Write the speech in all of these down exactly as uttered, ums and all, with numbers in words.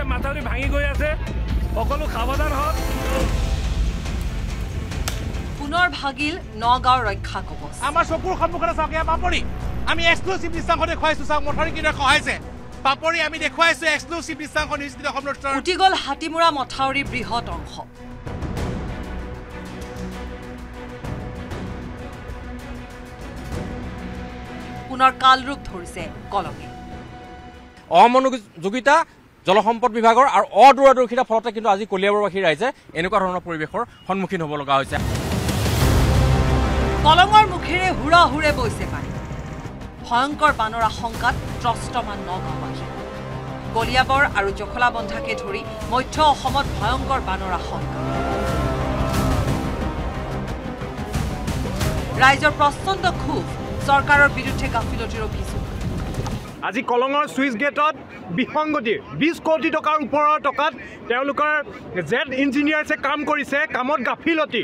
মাথাউৰি ভাঙি গৈ আছে সকলো সাৱধান হওক পুনৰ ভাগিল নগাঁও ৰক্ষা কবচ আমাৰ চকুৰ সন্মুখতে চাওক এয়া বাপৰি আমি এক্সক্লুসিভ দৃশ্যাংশ দেখুৱাইছো চাওক মথাউৰি কিনে খহাইছে বাপৰি আমি দেখুৱাইছো এক্সক্লুসিভ দৃশ্যাংশ নিউজ এইটিন অসম নৰ্থ ইষ্টৰ উটি গ'ল হাতিমুৰা মথাউৰিৰ বৃহৎ অংশ পুনৰ কালৰূপ ধৰিছে কলঙে অমনোযোগিতা জলসম্পদ বিভাগৰ আৰু অদূৰদৰ্শিতাৰ ফলতে কিন্তু আজি কলিয়াবৰবাসী ৰাইজে এনেকুৱা ধৰণৰ পৰিৱেশৰ সন্মুখীন হ'ব লগা হৈছে কলঙৰ মুখেৰে হুৰা হুৰে বৈছে পানী ভয়ংকৰ বানৰ আশংকাত ত্ৰস্তমান নগাঁওবাসী কলিয়াবৰ আৰু জখলাবন্ধাকে ধৰি মধ্য অসমত ভয়ংকৰ বানৰ আশংকা ৰাইজৰ প্ৰচণ্ড ক্ষোভ চৰকাৰৰ বিৰুদ্ধে গাফিলতিৰ অভিযোগ আজি কলঙৰ সুইচ গেটত বিসংগতি বিশ কোটি টকাৰ ওপৰৰ টকাত তেওঁলোকৰ জেড ইঞ্জিনিয়াৰ্ছে কাম কৰিছে কামত গাফিলতি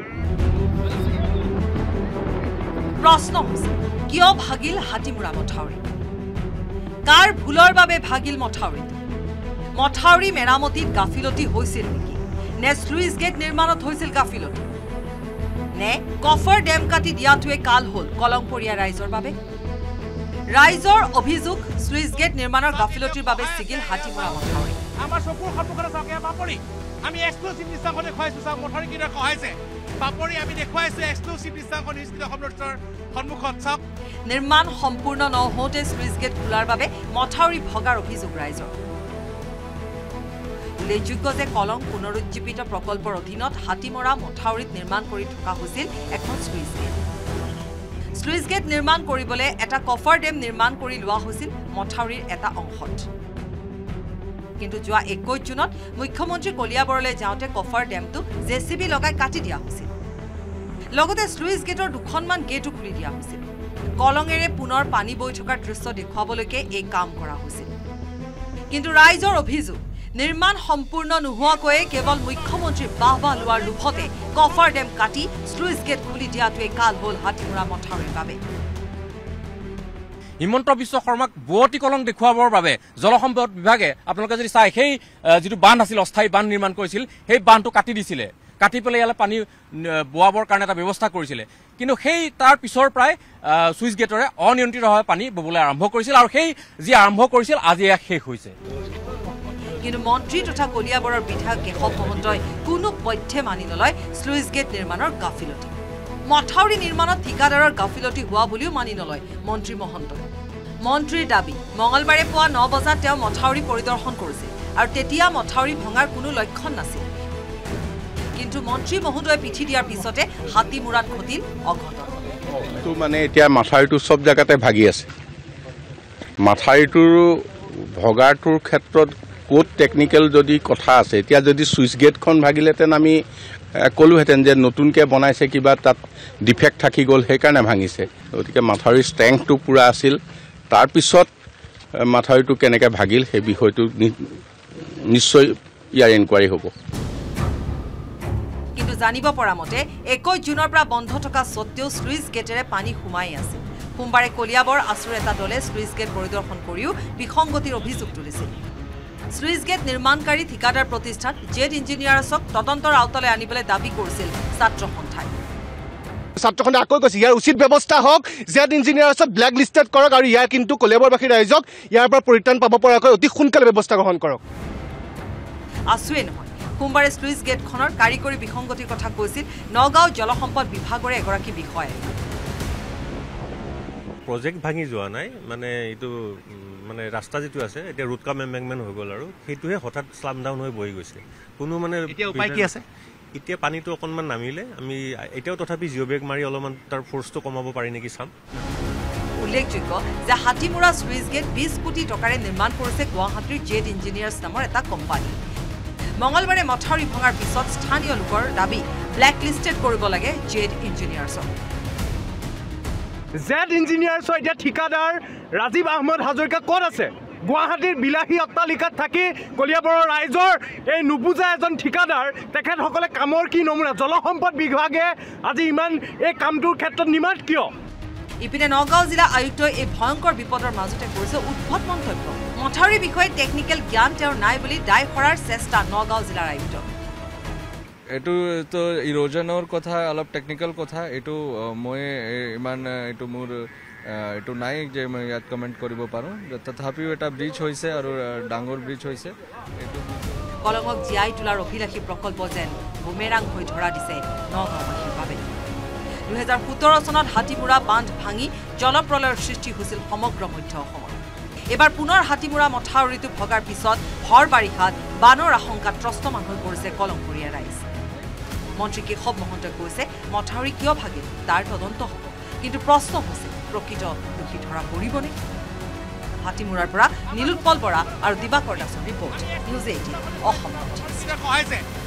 প্ৰশ্ন হৈছে কিয় ভাগিল হাতিমুৰা মথাউৰি কাৰ ভুলৰ বাবে ভাগিল মথাউৰি মথাউৰি মেৰামতিত গাফিলতি হৈছিল নেকি নে স্লুইচ গেট নিৰ্মাণত হৈছিল গাফিলতি নে কফাৰ ডেম কাটি দিয়াটোৱে কাল হ'ল কলংপৰীয়া ৰাইজৰ বাবে ৰাইজৰ অভিযোগ স্লুইচ গেট নিৰ্মাণৰ গাফিলতিৰ বাবে সিগিল হাতিমুৰা মথাউৰি আমাৰ চকুৰ সন্মুখতে চাওক এয়া বাপৰি আমি এক্সক্লুসিভ দৃশ্যাংশ দেখুৱাইছো চাওক মথাউৰি কিনে খহাইছে বাপৰি আমি দেখুৱাইছো এক্সক্লুসিভ দৃশ্যাংশ নিউজ এইটিন অসম নৰ্থ ইষ্টৰ সন্মুখত চাওক নিৰ্মাণ সম্পূৰ্ণ নহওঁতে স্লুইচ গেট খোলাৰ বাবে মথাউৰি ভগাৰ অভিযোগ ৰাইজৰ উল্লেখযোগ্য যে কলং পুনৰুজ্জীৱিত প্ৰকল্পৰ অধীনত হাতিমৰা মথাউৰিত নিৰ্মাণ কৰি থকা হৈছিল এখন স্লুইচ গেট স্লুইচ গেট নিৰ্মাণ কৰিবলৈ এটা কফাৰ ডেম নিৰ্মাণ কৰি লোৱা হৈছিল মথাউৰিৰ এটা অংশত কিন্তু যোৱা একৈশ জুনত মুখ্যমন্ত্ৰী কলিয়াবৰলৈ যাওঁতে কফাৰ ডেমটো জেচিবি লগাই কাটি দিয়া হৈছিল লগতে স্লুইচ গেটৰ দুখনমান গেটো খুলি দিয়া হৈছিল কলঙেৰে পুনৰ পানী বৈ থকাৰ দৃশ্য দেখুৱাবলৈকে এই কাম কৰা হৈছিল কিন্তু ৰাইজৰ অভিযোগ নিৰ্মাণ সম্পূৰ্ণ নোহোৱাকৈয়ে কেৱল মুখ্যমন্ত্ৰীৰ বাহবাহ লোৱাৰ লোভতে কফাৰ ডেম কাটি স্লুইচ গেট খুলি দিয়াটোৱে কাল হ'ল হাতিমুৰা মথাউৰিৰ বাবে হিমন্ত বিশ্ব শৰ্মাক বুৱতী কলং দেখুৱাবৰ বাবে জলসম্পদ বিভাগে আপোনালোকে যদি চাই সেই যিটো বান্ধ আছিল অস্থায়ী বান্ধ নিৰ্মাণ কৰিছিল সেই বান্ধটো কাটি দিছিলে কাটি পেলাই ইয়ালে পানী বোৱাবৰ কাৰণে এটা ব্যৱস্থা কৰিছিলে কিন্তু সেই তাৰ পিছৰ প্ৰায় সুইচ গেটৰে অনিয়ন্ত্ৰিতভাৱে পানী ববলৈ আৰম্ভ কৰিছিল আৰু সেই যি আৰম্ভ কৰিছিল আজি এয়া শেষ হৈছে কিন্তু মন্ত্ৰী তথা কলিয়াবৰৰ বিধায়ক কেশৱ মহন্তই কোনো পথ্যে মানি নলয় স্লুইচ গেট নিৰ্মাণৰ গাফিলতি মথাউৰি নিৰ্মাণত ঠিকাদাৰৰ গাফিলতি হোৱা বুলিও মানি নলয় মন্ত্ৰী মহন্তই মন্ত্ৰীৰ দাবী মঙলবাৰে পুৱা ন বজাত তেওঁ মথাউৰি পৰিদৰ্শন কৰিছিল আৰু তেতিয়া মথাউৰি ভঙাৰ কোনো লক্ষণ নাছিল কিন্তু মন্ত্ৰী মহোদয়ে পিঠি দিয়াৰ পিছতে হাতিমুৰাত ঘটিল অঘটন তো মানে এতিয়া মথাউৰিটো সব জায়গাতে ভাগি আছে মথাউৰিটোৰ ভগাটোৰ ক্ষেত্ৰত কোড টেকনিক্যাল যদি কথা আছে এতিয়া যদি সুইচ গেটখন ভাগিলেতেন আমি কলোহেঁতেন যে নতুনকৈ বনাইছে কিবা তাত ডিফেক্ট থাকি গ'ল সেইকাৰণে ভাঙিছে গতিকে মথাউৰিৰ ষ্ট্ৰেংথটো পুৰা আছিল তাৰপিছত মথাউৰিটো কেনেকৈ ভাগিল সেই বিষয়টো নিশ্চয় ইয়াৰ ইনকুৱাৰী হ'ব কিন্তু জানিব পৰা মতে একৈশ জুনৰ পৰা বন্ধ থকা সত্ত্বেও স্লুইচ গেটেৰে পানী সোমাই আছে সোমবাৰে কলিয়াবৰ আছুৰ এটা দলে স্লুইচ গেট পৰিদৰ্শন কৰিও বিসংগতিৰ অভিযোগ তুলিছিল স্লুইচ গেট নিৰ্মাণকাৰী ঠিকাদাৰ প্ৰতিষ্ঠান জেড ইঞ্জিনিয়াৰ্ছক তদন্তৰ আওতালৈ আনিবলৈ দাবী কৰিছিল ছাত্ৰ সন্থাই ছাত্ৰখনে আকৌ কৈছে ইয়াৰ উচিত ব্যৱস্থা হওক জেড ইঞ্জিনিয়াৰ্ছক ব্লেক লিষ্টেড কৰক আৰু ইয়াৰ কিন্তু কলিয়াবৰবাসী ৰাইজক ইয়াৰ পৰা পৰিত্ৰাণ পাব পৰাকৈ অতি সোনকালে ব্যৱস্থা গ্ৰহণ কৰক আছুৱে নহয় সোমবাৰে স্লুইচ গেটখনৰ কাৰিকৰী বিসংগতিৰ কথা কৈছিল নগাঁও জলসম্পদ বিভাগৰ এগৰাকী বিষয়াই প্ৰজেক্ট ভাঙি যোৱা নাই মানে এইটো মানে ৰাস্তা যেটো আছে এতিয়া ৰুট কাম এম্বেংকমেণ্ট হৈ গ'ল আৰু সেইটোহে হঠাৎ স্লাম ডাউন হৈ বহি গৈছে কোনো মানে এতিয়া উপায় কি আছে এতিয়া পানীটো অকণমান নামিলে আমি এতিয়াও তথাপি জিঅ' বেগ মাৰি অলপমান তাৰ ফ'ৰ্চটো কমাব পাৰি নেকি চাম উল্লেখযোগ্য যে হাতিমুৰা স্লুইচ গেট বিশ কোটি টকাৰে নিৰ্মাণ কৰিছে গুৱাহাটীৰ জেড ইঞ্জিনিয়াৰ্ছ নামৰ এটা কোম্পানী মঙলবাৰে মথাউৰি ভঙাৰ পিছত স্থানীয় লোকৰ দাবী ব্লেক লিষ্টেড কৰিব লাগে জেড ইঞ্জিনিয়াৰ্ছক জেড ইঞ্জিনিয়াৰ্ছৰ এতিয়া ঠিকাদাৰ ৰাজীৱ আহমদ হাজৰিকা ক'ত আছে গুৱাহাটীৰ বিলাহী অট্টালিকাত থাকি কলিয়াবৰৰ ৰাইজৰ এই নুবুজা এজন ঠিকাদাৰ তেখেতসকলে কামৰ কি নমুনা জলসম্পদ বিভাগে আজি ইমান এই কামটোৰ ক্ষেত্ৰত নিমাত কিয় ইপিনে নগাঁও জিলা আয়ুক্তই এই ভয়ংকৰ বিপদৰ মাজতে কৰিছে উদ্ভট মন্তব্য মথাউৰিৰ বিষয়ে টেকনিকেল জ্ঞান তেওঁৰ নাই বুলি দায় কৰাৰ চেষ্টা নগাঁও জিলাৰ আয়ুক্ত এইটো তো ইৰোজনৰ কথা অলপ টেকনিকেল কথা এইটো মই ইমান এইটো মোৰ এইটো নাই যে মই ইয়াত কমেণ্ট কৰিব পাৰোঁ তথাপিও এটা ব্ৰিজ হৈছে আৰু ডাঙৰ ব্ৰিজ হৈছে এইটো কলঙক জীয়াই তোলাৰ অভিলাষী প্ৰকল্প যেন বুমেৰাং হৈ ধৰা দিছে নগাঁওবাসীৰ বাবে দুহেজাৰ সোতৰ চনত হাতিমুৰা বান্ধ ভাঙি জলপ্ৰলয়ৰ সৃষ্টি হৈছিল সমগ্ৰ মধ্য অসমত এবাৰ পুনৰ হাতিমুৰা মথাউৰিটো ভগাৰ পিছত ভৰ বাৰিষাত বানৰ আশংকাত ত্ৰস্তমান হৈ পৰিছে কলংপুৰীয়া ৰাইজ মন্ত্ৰী কেশৱ মহন্তই কৈছে মথাউৰি কিয় ভাগিল তাৰ তদন্ত হ'ব কিন্তু প্ৰশ্ন হৈছে প্ৰকৃত দোষী ধৰা পৰিবনে হাতিমুৰাৰ পৰা নীলোৎপল বৰা আৰু দিবাকৰ দাসৰ report news eighteen Assam north east